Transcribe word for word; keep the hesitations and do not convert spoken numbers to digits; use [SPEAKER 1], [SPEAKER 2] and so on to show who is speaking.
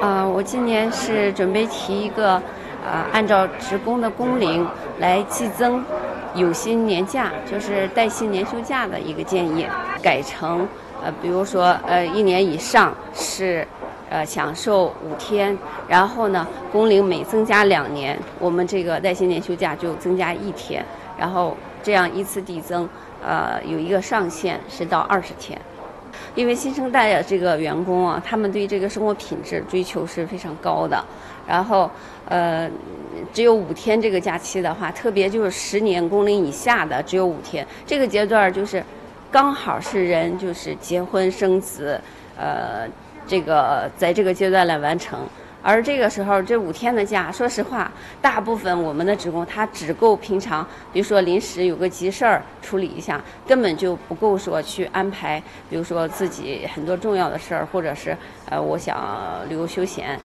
[SPEAKER 1] 啊，我今年是准备提一个，啊，按照职工的工龄来计增有薪年假，就是带薪年休假的一个建议，改成呃，比如说呃，一年以上是呃享受五天，然后呢，工龄每增加两年，我们这个带薪年休假就增加一天，然后这样依次递增，呃，有一个上限是到二十天。因为新生代的这个员工啊，他们对这个生活品质追求是非常高的。然后，呃，只有五天这个假期的话，特别就是十年工龄以下的只有五天，这个阶段就是刚好是人就是结婚生子，呃，这个在这个阶段来完成。而这个时候，这五天的假，说实话，大部分我们的职工他只够平常，比如说临时有个急事儿处理一下，根本就不够说去安排，比如说自己很多重要的事儿，或者是呃，我想旅游休闲，